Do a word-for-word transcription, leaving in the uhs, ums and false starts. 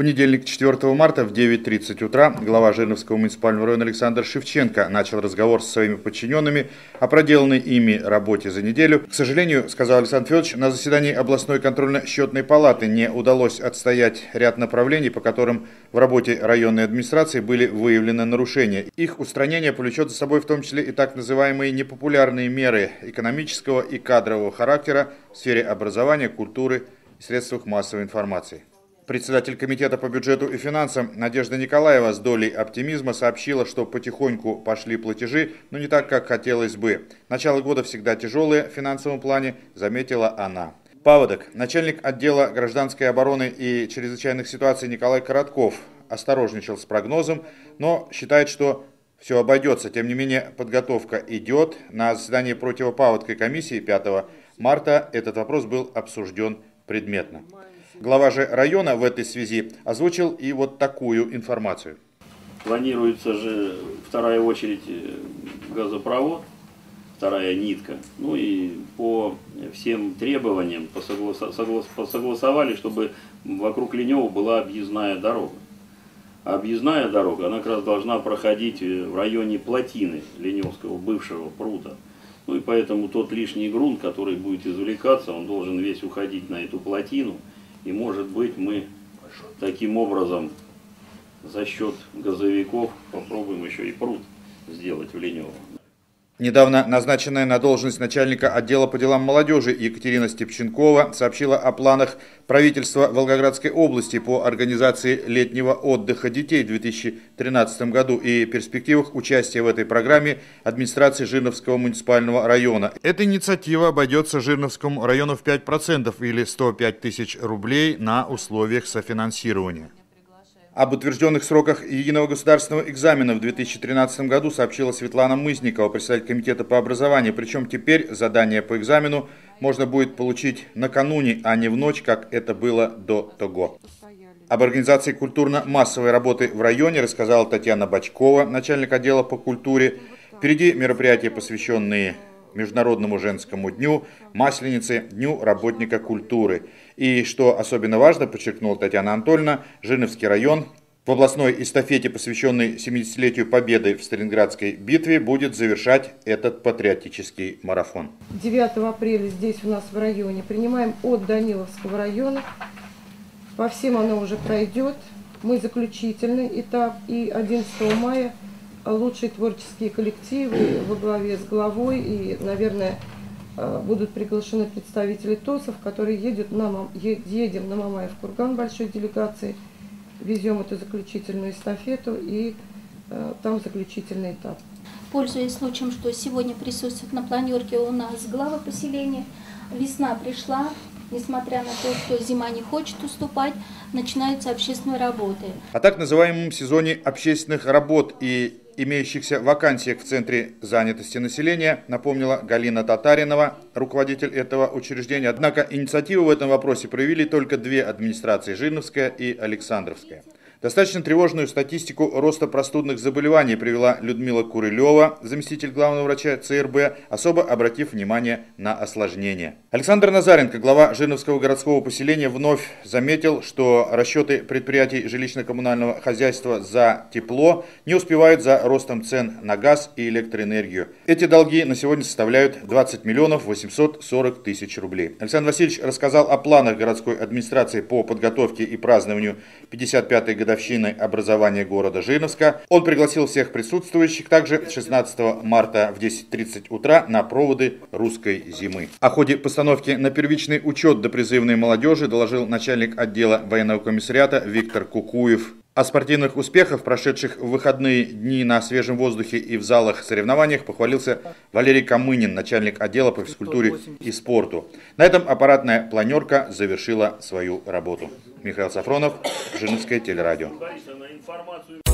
понедельник, четвёртого марта в девять тридцать утра глава Жирновского муниципального района Александр Шевченко начал разговор со своими подчиненными о проделанной ими работе за неделю. К сожалению, сказал Александр Федорович, на заседании областной контрольно-счетной палаты не удалось отстоять ряд направлений, по которым в работе районной администрации были выявлены нарушения. Их устранение повлечет за собой в том числе и так называемые непопулярные меры экономического и кадрового характера в сфере образования, культуры и средствах массовой информации. Председатель комитета по бюджету и финансам Надежда Николаева с долей оптимизма сообщила, что потихоньку пошли платежи, но не так, как хотелось бы. Начало года всегда тяжелое в финансовом плане, заметила она. Паводок. Начальник отдела гражданской обороны и чрезвычайных ситуаций Николай Коротков осторожничал с прогнозом, но считает, что все обойдется. Тем не менее, подготовка идет. На заседании противопаводковой комиссии пятого марта этот вопрос был обсужден предметно. Глава же района в этой связи озвучил и вот такую информацию. Планируется же вторая очередь газопровод, вторая нитка. Ну и по всем требованиям посогласа, соглас, посогласовали, чтобы вокруг Ленева была объездная дорога. А объездная дорога, она как раз должна проходить в районе плотины Леневского бывшего пруда. Ну и поэтому тот лишний грунт, который будет извлекаться, он должен весь уходить на эту плотину. И может быть мы таким образом за счет газовиков попробуем еще и пруд сделать в Ленево. Недавно назначенная на должность начальника отдела по делам молодежи Екатерина Степченкова сообщила о планах правительства Волгоградской области по организации летнего отдыха детей в две тысячи тринадцатом году и перспективах участия в этой программе администрации Жирновского муниципального района. Эта инициатива обойдется Жирновскому району в пять процентов или сто пять тысяч рублей на условиях софинансирования. Об утвержденных сроках единого государственного экзамена в две тысячи тринадцатом году сообщила Светлана Мызникова, председатель комитета по образованию. Причем теперь задание по экзамену можно будет получить накануне, а не в ночь, как это было до того. Об организации культурно-массовой работы в районе рассказала Татьяна Бочкова, начальник отдела по культуре. Впереди мероприятия, посвященные Международному женскому дню, Масленице, Дню работника культуры. И, что особенно важно, подчеркнула Татьяна Анатольевна, Жирновский район в областной эстафете, посвященной семидесятилетию Победы в Сталинградской битве, будет завершать этот патриотический марафон. девятого апреля здесь у нас в районе принимаем от Даниловского района. По всем оно уже пройдет. Мы заключительный этап. И одиннадцатого мая лучшие творческие коллективы во главе с главой и, наверное, будут приглашены представители ТОСов, которые едут на, едем на Мамаев курган большой делегацией, везем эту заключительную эстафету и э, там заключительный этап. Пользуясь случаем, что сегодня присутствует на планерке у нас глава поселения, весна пришла, несмотря на то, что зима не хочет уступать, начинаются общественные работы. О так называемом сезоне общественных работ и имеющихся вакансиях в Центре занятости населения напомнила Галина Татаринова, руководитель этого учреждения. Однако инициативу в этом вопросе проявили только две администрации – Жирновская и Александровская. Достаточно тревожную статистику роста простудных заболеваний привела Людмила Курылева, заместитель главного врача ЦРБ, особо обратив внимание на осложнения. Александр Назаренко, глава Жирновского городского поселения, вновь заметил, что расчеты предприятий жилищно-коммунального хозяйства за тепло не успевают за ростом цен на газ и электроэнергию. Эти долги на сегодня составляют двадцать миллионов восемьсот сорок тысяч рублей. Александр Васильевич рассказал о планах городской администрации по подготовке и празднованию пятьдесят пятой годовщины образования города Жирновска. Он пригласил всех присутствующих также шестнадцатого марта в десять тридцать утра на проводы русской зимы. О ходе постановки на первичный учет допризывной молодежи доложил начальник отдела военного комиссариата Виктор Кукуев. О спортивных успехах, прошедших в выходные дни на свежем воздухе и в залах соревнованиях, похвалился Валерий Камынин, начальник отдела по физкультуре и спорту. На этом аппаратная планерка завершила свою работу. Михаил Сафронов, Жирновское телерадио.